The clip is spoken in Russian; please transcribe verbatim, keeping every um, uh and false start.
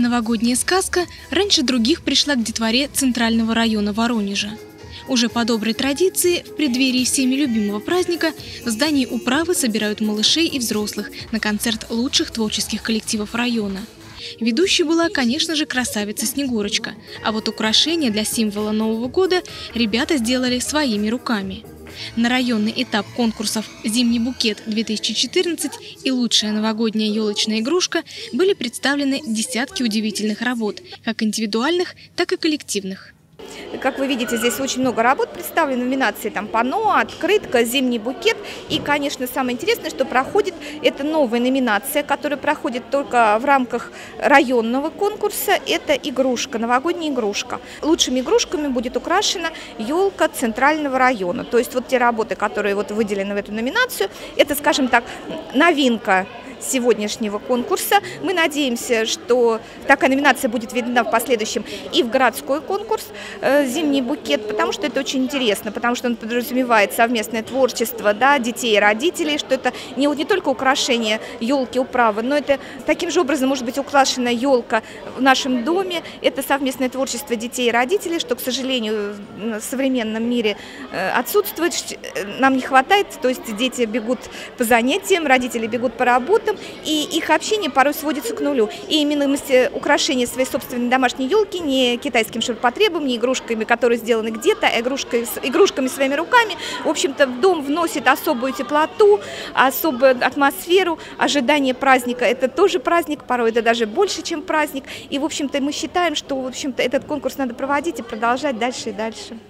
Новогодняя сказка раньше других пришла к детворе Центрального района Воронежа. Уже по доброй традиции, в преддверии всеми любимого праздника в здании управы собирают малышей и взрослых на концерт лучших творческих коллективов района. Ведущей была, конечно же, красавица Снегурочка, а вот украшения для символа Нового года ребята сделали своими руками. На районный этап конкурсов «Зимний букет-две тысячи четырнадцать» и «Лучшая новогодняя елочная игрушка» были представлены десятки удивительных работ, как индивидуальных, так и коллективных. Как вы видите, здесь очень много работ представлено, номинации там панно, открытка, зимний букет. И, конечно, самое интересное, что проходит, это новая номинация, которая проходит только в рамках районного конкурса. Это игрушка, новогодняя игрушка. Лучшими игрушками будет украшена елка Центрального района. То есть вот те работы, которые вот выделены в эту номинацию, это, скажем так, новинка сегодняшнего конкурса. Мы надеемся, что такая номинация будет введена в последующем и в городской конкурс «Зимний букет», потому что это очень интересно, потому что он подразумевает совместное творчество, да, детей и родителей, что это не, не только украшение елки управы, но это таким же образом может быть украшена елка в нашем доме. Это совместное творчество детей и родителей, что, к сожалению, в современном мире отсутствует, нам не хватает, то есть дети бегут по занятиям, родители бегут по работам, и их общение порой сводится к нулю. И именно украшение своей собственной домашней елки не китайским ширпотребом, не игрушками, которые сделаны где-то, а игрушками, игрушками своими руками, в общем-то, в дом вносит особую теплоту, особую атмосферу, ожидание праздника. Это тоже праздник, порой это даже больше, чем праздник. И, в общем-то, мы считаем, что, в общем-то, этот конкурс надо проводить и продолжать дальше и дальше.